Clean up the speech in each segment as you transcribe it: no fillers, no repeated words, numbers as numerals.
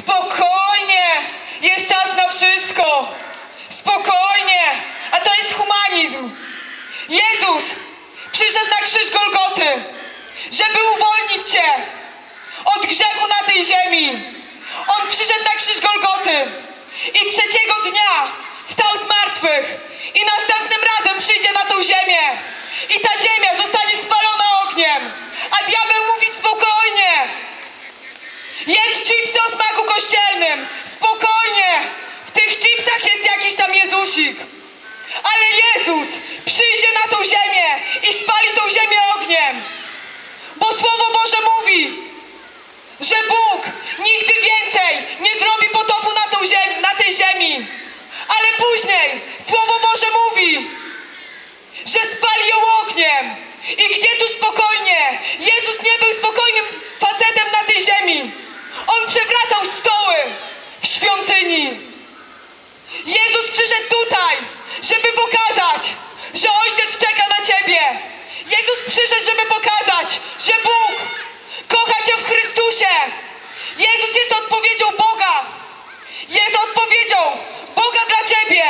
Spokojnie! Jest czas na wszystko! Spokojnie! A to jest humanizm! Jezus przyszedł na krzyż Golgoty, żeby uwolnić cię od grzechu na tej ziemi. On przyszedł na krzyż Golgoty i trzeciego dnia wstał z martwych i następnym razem przyjdzie na tą ziemię i ta ziemia zostanie spalona ogniem, a diabeł mówi spokojnie, jedz chipsy o smaku kościelnym, spokojnie, w tych chipsach jest jakiś tam Jezusik, ale Jezus przyjdzie na tą ziemię i spali tą ziemię ogniem, bo Słowo Boże mówi, że Bóg nigdy więcej nie zrobi potopu na tej ziemi. Ale później Słowo Boże mówi, że spali ją ogniem. I gdzie tu spokojnie? Jezus nie był spokojnym facetem na tej ziemi. On przewracał stoły w świątyni. Jezus przyszedł tutaj, żeby pokazać, że Ojciec czeka na ciebie. Jezus przyszedł, żeby pokazać, że Bóg kocha cię w Chrystusie. Jezus jest odpowiedzią Boga. Jest odpowiedzią Boga dla ciebie.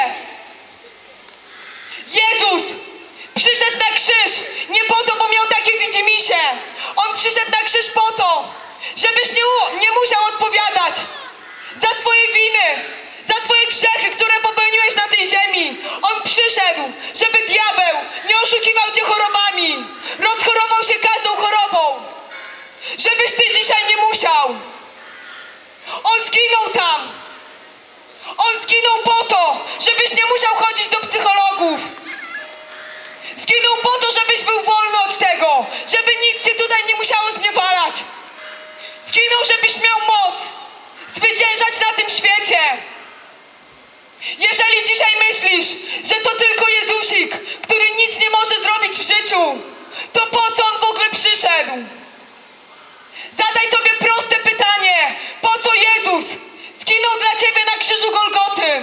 Jezus przyszedł na krzyż nie po to, bo miał takie widzimisię. On przyszedł na krzyż po to, żebyś nie musiał odpowiadać za swoje winy, za swoje grzechy, które popełniłeś na tej ziemi. On przyszedł, żeby diabeł nie oszukiwał cię chorobami. Rozchorował się każdą chorobą, żebyś ty dzisiaj nie musiał. On zginął tam. On zginął po to, żebyś nie musiał chodzić do psychologów. Zginął po to, żebyś był wolny od tego, żeby nic cię tutaj nie musiało zniewalać. Zginął, żebyś miał moc zwyciężać na tym świecie. Jeżeli dzisiaj myślisz, że to tylko Jezusik, który nic nie może zrobić w życiu, to po co on w ogóle przyszedł? Zadaj sobie proste pytanie. Po co Jezus zginął dla ciebie na krzyżu Golgoty?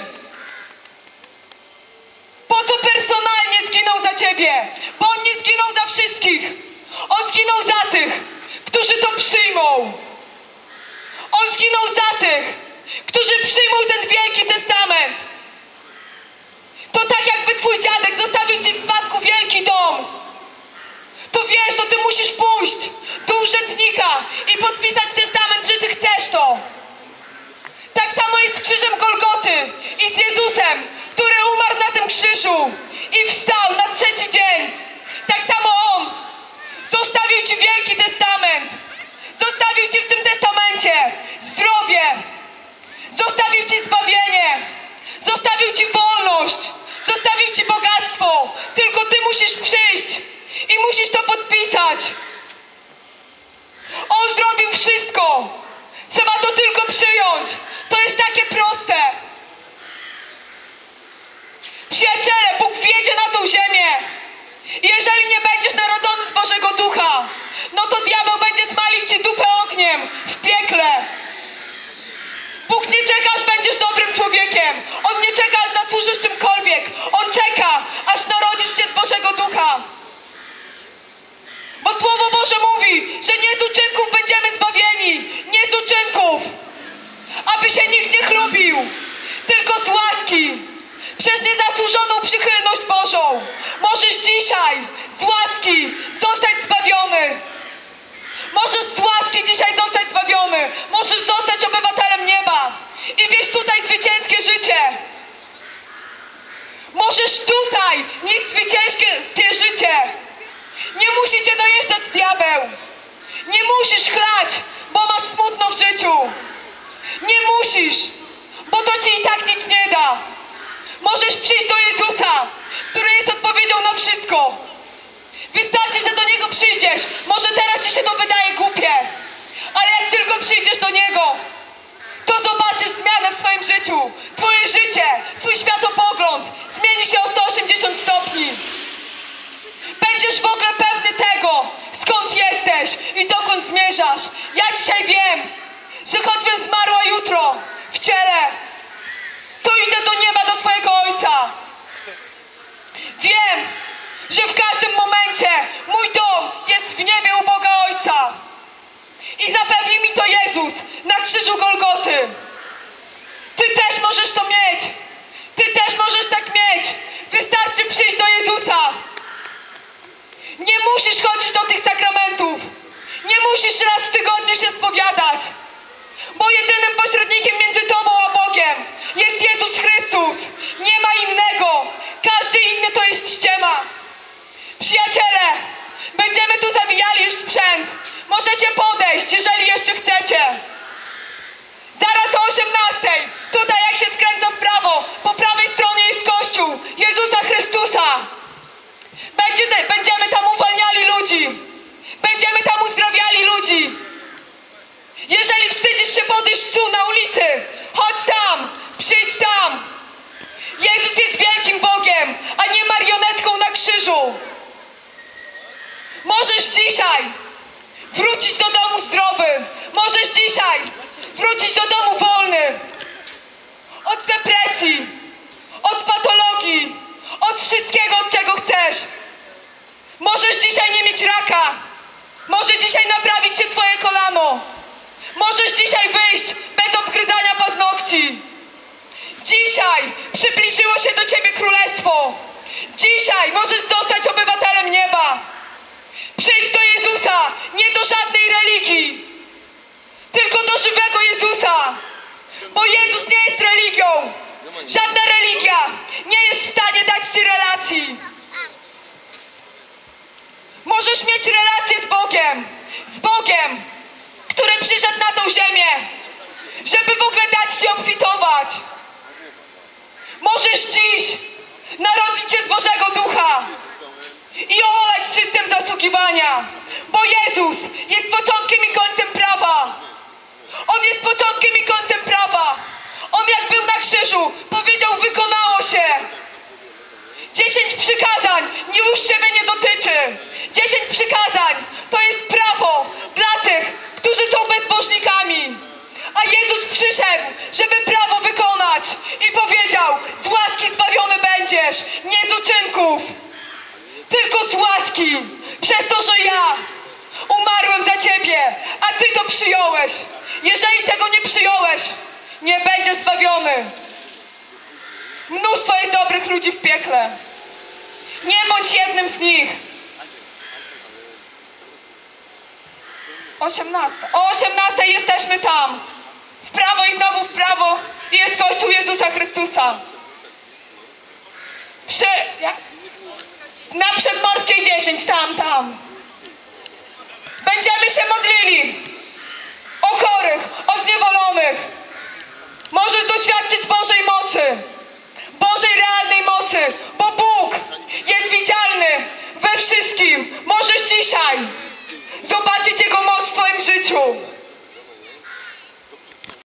Po co personalnie zginął za ciebie? Bo on nie zginął za wszystkich. On zginął za tych, którzy to przyjmą. On zginął za tych, którzy przyjmą ten Wielki Testament. To tak jakby twój dziadek zostawił ci w spadku wielki dom. To wiesz, to ty musisz pójść do urzędnika i podpisać testament, że ty chcesz to. Tak samo jest z krzyżem Golgoty i z Jezusem, który umarł na tym krzyżu i wstał na trzeci dzień. Tak samo On zostawił ci Wielki Testament. Zostawił ci w tym testamencie zdrowie. Zostawił ci zbawienie. Zostawił ci wolność. Zostawił ci bogactwo. Tylko ty musisz przyjść i musisz to podpisać. On zrobił wszystko. Trzeba to tylko przyjąć. To jest takie proste. Przyjaciele, Bóg wjedzie na tą ziemię. I jeżeli nie będziesz narodzony z Bożego Ducha, no to diabeł będzie smalił ci dupę ogniem w piekle. Bóg nie czeka, aż będziesz dobrym człowiekiem. On nie czeka, aż zasłużysz czymkolwiek. On czeka, aż narodzisz się z Bożego Ducha. Bo Słowo Boże mówi, że nie z uczynków będziemy zbawieni. Nie z uczynków. Aby się nikt nie chlubił. Tylko z łaski. Przez niezasłużoną przychylność Bożą. Możesz dzisiaj z łaski zostać zbawiony. Możesz z łaski dzisiaj zostać zbawiony. Możesz zostać obywatelem nieba. I wieść tutaj zwycięskie życie. Możesz tutaj mieć zwycięskie życie. Nie musi cię dojeżdżać diabeł. Nie musisz chlać, bo masz smutno w życiu. Nie musisz, bo to ci i tak nic nie da. Możesz przyjść do Jezusa, który jest odpowiedzią na wszystko. Wystarczy, że do Niego przyjdziesz. Może teraz ci się to wydaje głupie, ale jak tylko przyjdziesz do Niego, to zobaczysz zmianę w swoim życiu. Twoje życie, twój światopogląd zmieni się o 180 stopni. Będziesz w ogóle pewny tego, skąd jesteś i dokąd zmierzasz. Ja dzisiaj wiem, że choćbym zmarła jutro w ciele, to idę do nieba, do swojego Ojca. Wiem, że w każdym momencie mój dom jest w niebie u Boga Ojca. I zapewni mi to Jezus na krzyżu Golgoty. Ty też możesz to mieć. Ty też możesz tak mieć. Wystarczy przyjść do Jezusa. Nie musisz chodzić do tych sakramentów. Nie musisz raz w tygodniu się spowiadać. Bo jedynym pośrednikiem między tobą a Bogiem jest Jezus Chrystus. Nie ma innego. Każdy inny to jest ściema. Przyjaciele, będziemy tu zawijali już sprzęt. Możecie podejść, jeżeli jeszcze chcecie. Zaraz o 18:00. Tutaj jak się skręca w prawo, po prawej stronie jest Kościół Jezusa Chrystusa. Będziemy tam uwalniali ludzi. Będziemy tam uzdrawiali ludzi. Jeżeli wstydzisz się podejść tu na ulicy, chodź tam, przyjdź tam. Jezus jest wielkim Bogiem, a nie marionetką na krzyżu. Możesz dzisiaj wrócić do domu zdrowy. Możesz dzisiaj wrócić do domu wolny. Od depresji, od patologii, od wszystkiego, od czego chcesz. Możesz dzisiaj nie mieć raka. Może dzisiaj naprawić się twoje kolano. Możesz dzisiaj wyjść bez obgryzania paznokci. Dzisiaj przybliżyło się do ciebie królestwo. Dzisiaj możesz zostać obywatelem nieba. Przyjdź do Jezusa, nie do żadnej religii, tylko do żywego Jezusa. Bo Jezus nie jest religią. Żadna religia nie jest w stanie dać ci relacji. Możesz mieć relację z Bogiem, który przyszedł na tą ziemię, żeby w ogóle dać ci obfitować. Możesz dziś narodzić się z Bożego Ducha i olać system zasługiwania, bo Jezus jest początkiem i końcem prawa. On jest początkiem i końcem prawa. On jak był na krzyżu, powiedział: wykonało się. 10 przykazań już ciebie nie dotyczy. 10 przykazań to jest prawo dla tych, którzy są bezbożnikami. A Jezus przyszedł, żeby prawo wykonać i powiedział: z łaski zbawiony będziesz, nie z uczynków, tylko z łaski. Przez to, że ja umarłem za ciebie, a ty to przyjąłeś. Jeżeli tego nie przyjąłeś, nie będziesz zbawiony. Mnóstwo jest dobrych ludzi w piekle. Nie bądź jednym z nich. 18. O 18 jesteśmy tam. W prawo i znowu w prawo i jest Kościół Jezusa Chrystusa. Na Przedmorskiej 10, tam. Będziemy się modlili o chorych, o zniewolonych. Możesz doświadczyć Bożej mocy. Bożej realnej mocy, bo Bóg jest widzialny we wszystkim. Możesz dzisiaj zobaczyć Jego moc w twoim życiu.